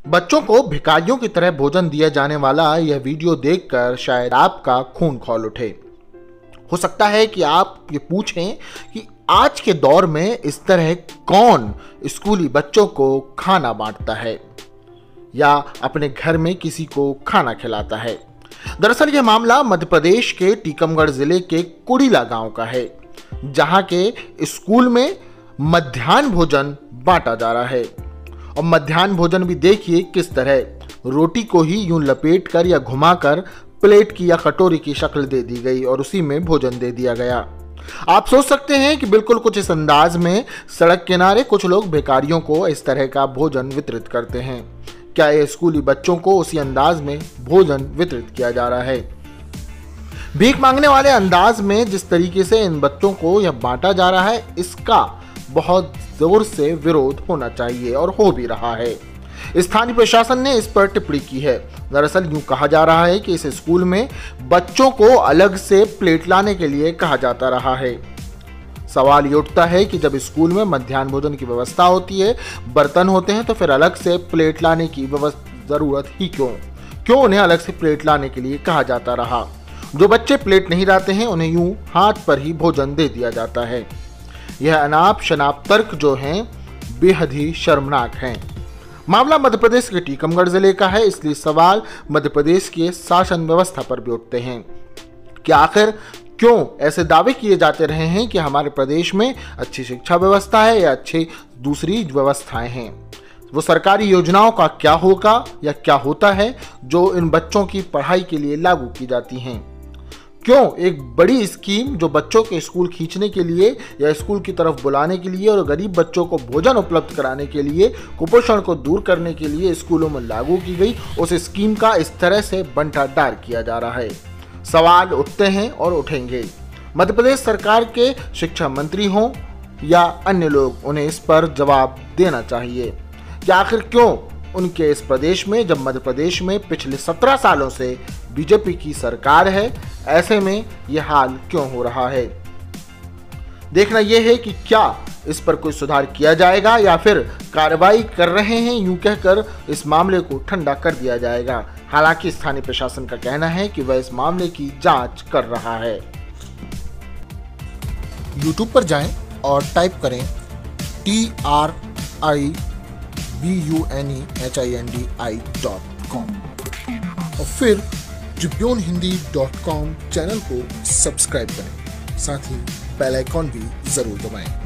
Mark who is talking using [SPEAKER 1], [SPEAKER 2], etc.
[SPEAKER 1] बच्चों को भिखारियों की तरह भोजन दिया जाने वाला यह वीडियो देखकर शायद आपका खून खौल उठे। हो सकता है कि आप ये पूछें कि आज के दौर में इस तरह कौन स्कूली बच्चों को खाना बांटता है या अपने घर में किसी को खाना खिलाता है। दरअसल यह मामला मध्य प्रदेश के टीकमगढ़ जिले के कुड़ीला गांव का है, जहां के स्कूल में मध्याह्न भोजन बांटा जा रहा है। और मध्याह्न भोजन भी देखिए किस तरह, रोटी को ही यूं लपेटकर या घुमाकर प्लेट की या कटोरी की शक्ल दे दी गई और उसी में भोजन दे दिया गया। आप सोच सकते हैं कि बिल्कुल कुछ इस अंदाज में सड़क किनारे कुछ लोग भिखारियों को इस तरह का भोजन वितरित करते हैं। क्या ये स्कूली बच्चों को उसी अंदाज में भोजन वितरित किया जा रहा है? भीख मांगने वाले अंदाज में जिस तरीके से इन बच्चों को यह बांटा जा रहा है, इसका बहुत जोर से विरोध होना चाहिए और हो भी रहा है। स्थानीय प्रशासन ने इस पर टिप्पणी की है। दरअसल यूं कहा जा रहा है कि इस स्कूल में बच्चों को अलग से प्लेट लाने के लिए कहा जाता रहा है। सवाल ये उठता है कि जब स्कूल में मध्याह्न भोजन की व्यवस्था होती है, बर्तन होते हैं, तो फिर अलग से प्लेट लाने की जरूरत ही क्यों उन्हें अलग से प्लेट लाने के लिए कहा जाता रहा। जो बच्चे प्लेट नहीं लाते हैं उन्हें यूं हाथ पर ही भोजन दे दिया जाता है। यह अनाप शनाप तर्क जो हैं बेहद ही शर्मनाक हैं। मामला मध्य प्रदेश के टीकमगढ़ जिले का है, इसलिए सवाल मध्य प्रदेश की शासन व्यवस्था पर भी उठते हैं कि आखिर क्यों ऐसे दावे किए जाते रहे हैं कि हमारे प्रदेश में अच्छी शिक्षा व्यवस्था है या अच्छी दूसरी व्यवस्थाएं हैं। वो सरकारी योजनाओं का क्या होगा या क्या होता है जो इन बच्चों की पढ़ाई के लिए लागू की जाती हैं। क्यों एक बड़ी स्कीम जो बच्चों के स्कूल खींचने के लिए या स्कूल की तरफ बुलाने के लिए और गरीब बच्चों को भोजन उपलब्ध कराने के लिए, कुपोषण को दूर करने के लिए स्कूलों में लागू की गई, उस स्कीम का इस तरह से बंटाढार किया जा रहा है। सवाल उठते हैं और उठेंगे। मध्य प्रदेश सरकार के शिक्षा मंत्री हों या अन्य लोग, उन्हें इस पर जवाब देना चाहिए कि आखिर क्यों उनके इस प्रदेश में, जब मध्य प्रदेश में पिछले 17 सालों से बीजेपी की सरकार है, ऐसे में यह हाल क्यों हो रहा है। देखना यह है कि क्या इस पर कोई सुधार किया जाएगा या फिर कार्रवाई कर रहे हैं यूं कहकर इस मामले को ठंडा कर दिया जाएगा। हालांकि स्थानीय प्रशासन का कहना है कि वह इस मामले की जांच कर रहा है।
[SPEAKER 2] YouTube पर जाएं और टाइप करें TRIBUNEHINDI.com और फिर tribunehindi.com चैनल को सब्सक्राइब करें, साथ ही बेल आइकॉन भी जरूर दबाएं।